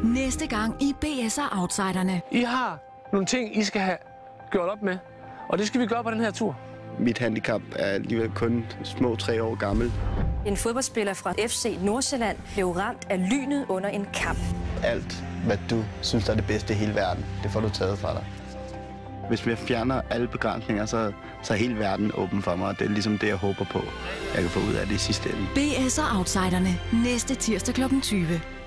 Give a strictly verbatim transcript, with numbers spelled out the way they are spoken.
Næste gang i B S og Outsiderne. I har nogle ting, I skal have gjort op med, og det skal vi gøre på den her tur. Mit handicap er alligevel kun små tre år gammel. En fodboldspiller fra F C Nordsjælland blev ramt af lynet under en kamp. Alt, hvad du synes er det bedste i hele verden, det får du taget fra dig. Hvis vi fjerner alle begrænsninger, så, så er hele verden åben for mig, og det er ligesom det, jeg håber på, jeg kan få ud af det i sidste ende. B S og Outsiderne næste tirsdag klokken tyve.